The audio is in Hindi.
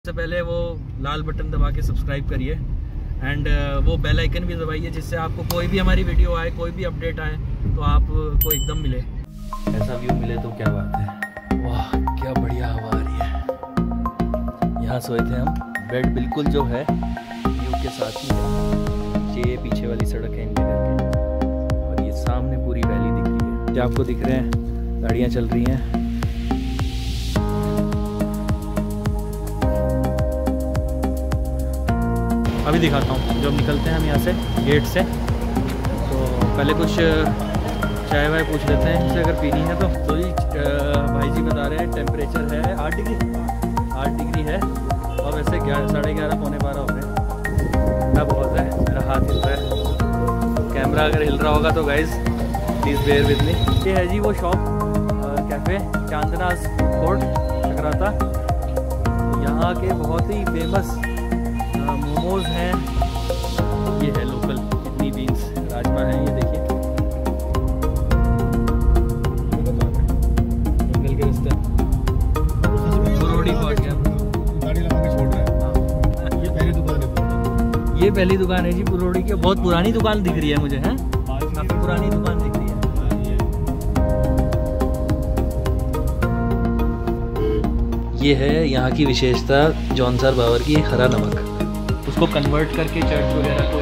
सबसे पहले वो लाल बटन दबा के सब्सक्राइब करिए एंड वो बेल आइकन भी दबाइए, जिससे आपको कोई भी हमारी वीडियो आए, कोई भी अपडेट आए तो आपको एकदम मिले। ऐसा व्यू मिले तो क्या बात है। वाह क्या बढ़िया हवा आ रही है। यहाँ सोए थे हम। बेड बिल्कुल जो है व्यू के साथ ही है। ये पीछे वाली सड़क है इनके घर के, और ये सामने पूरी वैली दिख रही है। जो आपको दिख रहे हैं गाड़ियाँ चल रही हैं। अभी दिखाता हूँ जब निकलते हैं हम यहाँ से गेट से, तो पहले कुछ चाय वाय पूछ लेते हैं इनसे अगर पीनी है तो जी भाई जी बता रहे हैं टेम्परेचर है 8 डिग्री है, और वैसे 11:30 पौने 12 हो रहे हैं। ठंडा बहुत है, मेरा हाथ हिल रहा है। कैमरा अगर हिल रहा होगा तो guys please bear with me. ये है जी वो shop cafe Chandnaj Court Chakrata. यहाँ के बहुत ही फेमस मोमोज हैं। ये है लोकल किडनी बीन्स राजमा है, ये देखिए जंगल के रास्ते रोडी पहुंच गया। गाड़ी लगा के छोड़ रहा है। हाँ। ये पहली दुकान है। ये पहली दुकान है जी पुरोड़ी की। बहुत पुरानी दुकान दिख रही है मुझे, है काफी पुरानी दुकान दिख रही है। ये है यहाँ की विशेषता जॉनसर बावर की हरा नमक। उसको कन्वर्ट करके चर्च वगैरह को